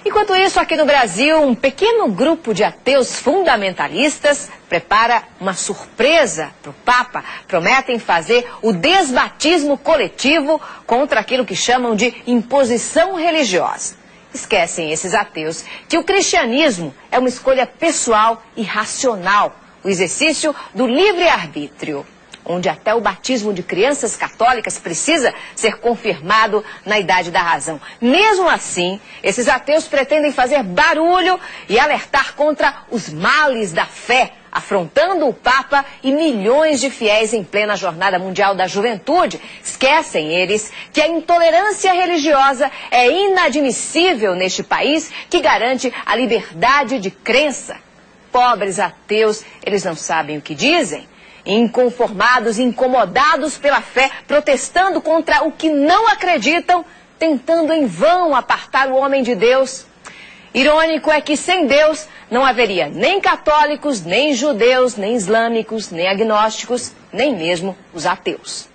Enquanto isso, aqui no Brasil, um pequeno grupo de ateus fundamentalistas prepara uma surpresa para o Papa. Prometem fazer o desbatismo coletivo contra aquilo que chamam de imposição religiosa. Esquecem esses ateus que o cristianismo é uma escolha pessoal e racional, o exercício do livre-arbítrio, onde até o batismo de crianças católicas precisa ser confirmado na idade da razão. Mesmo assim, esses ateus pretendem fazer barulho e alertar contra os males da fé, afrontando o Papa e milhões de fiéis em plena Jornada Mundial da Juventude. Esquecem eles que a intolerância religiosa é inadmissível neste país que garante a liberdade de crença. Pobres ateus, eles não sabem o que dizem. Inconformados, incomodados pela fé, protestando contra o que não acreditam, tentando em vão apartar o homem de Deus. Irônico é que sem Deus não haveria nem católicos, nem judeus, nem islâmicos, nem agnósticos, nem mesmo os ateus.